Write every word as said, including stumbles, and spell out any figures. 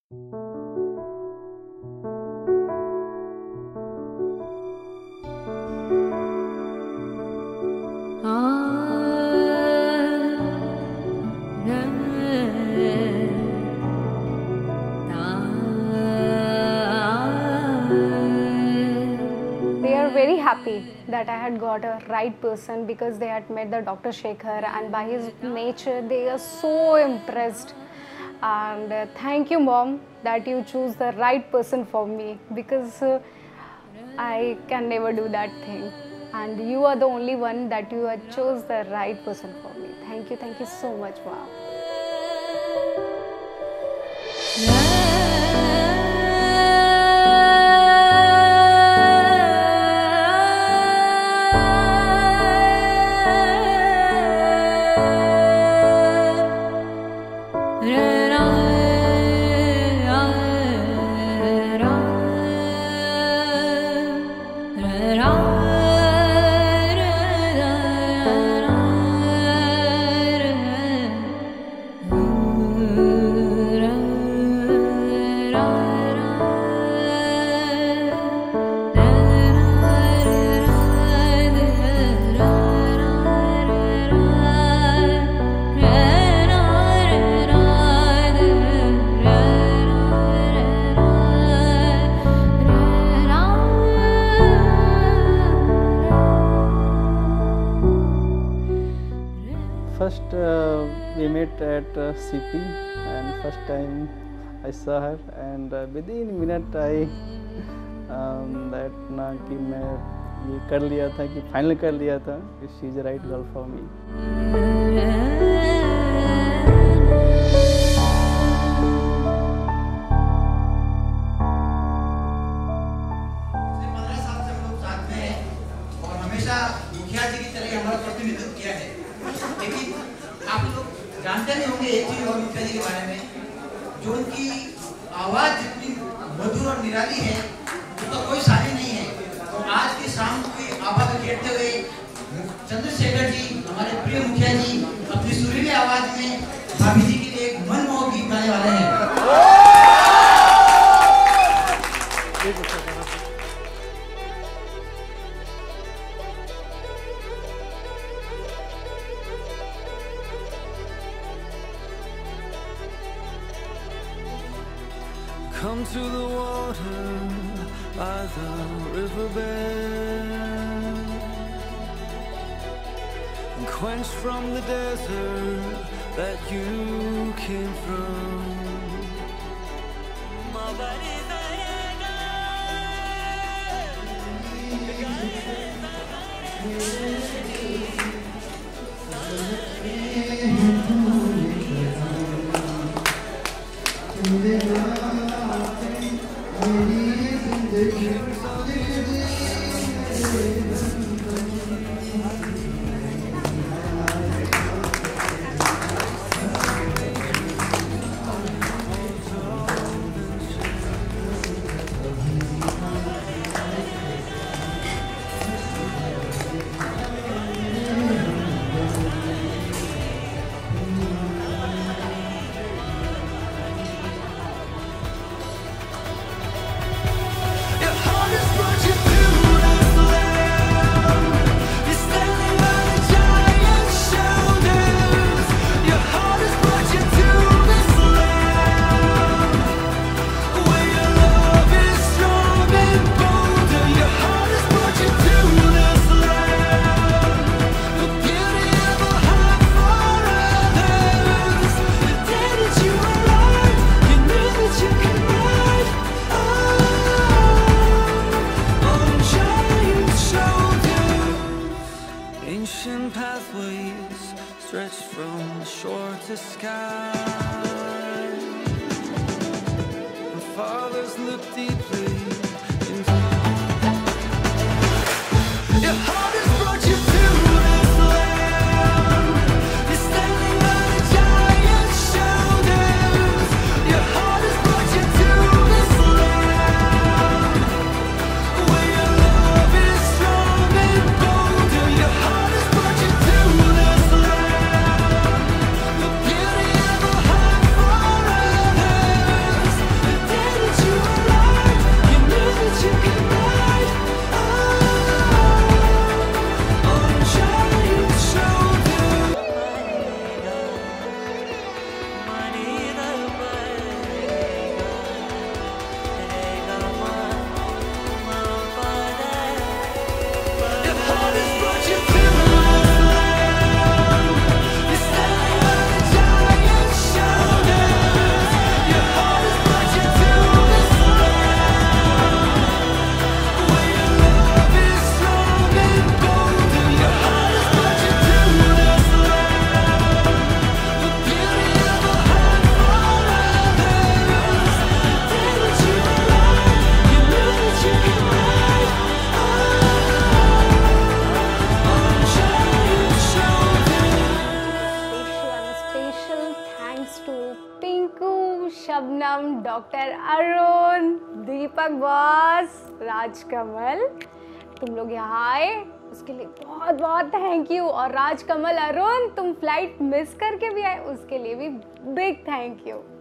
Very happy that I had got a right person, because they had met the Doctor Shekhar, and by his nature they are so impressed. And uh, thank you, Mom, that you choose the right person for me, because uh, I can never do that thing, and you are the only one that you had chose the right person for me. Thank you, thank you so much, Mom. First uh, we met at uh, C P, and first time I saw her, and uh, within a minute I um, that ना कि मैं ये कर लिया था कि final कर लिया था कि she is the right girl for me. पंद्रह साल से हम लोग साथ में हैं और हमेशा मुखिया जी की तरह हमारा प्रतिनिधित्व किया है, लेकिन आप लोग जानते नहीं होंगे एक चीज और मुखिया जी के बारे में, जो उनकी आवाज जितनी मधुर और निराली है उसका कोई सानी नहीं है। तो आज की शाम की आभा को खेलते हुए चंद्रशेखर जी, हमारे प्रिय मुखिया जी, अपनी सुरीली आवाज में भाभी जी के लिए एक मनमोहक गीत गाने वाले हैं। Come to the water by the riverbed and quench from the desert that you came from. Shabnam, doctor Arun, Deepak boss, Rajkamal, तुम लोग यहाँ आए उसके लिए बहुत बहुत थैंक यू। और राजकमल, अरुण, तुम फ्लाइट मिस करके भी आए उसके लिए भी बिग थैंक यू।